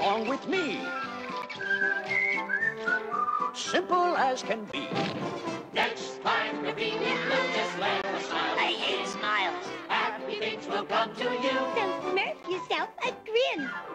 along with me. Simple as can be. Next time you're feeling blue, just let us smile. I hate smiles. Happy things will come to you. So smurf yourself a grin.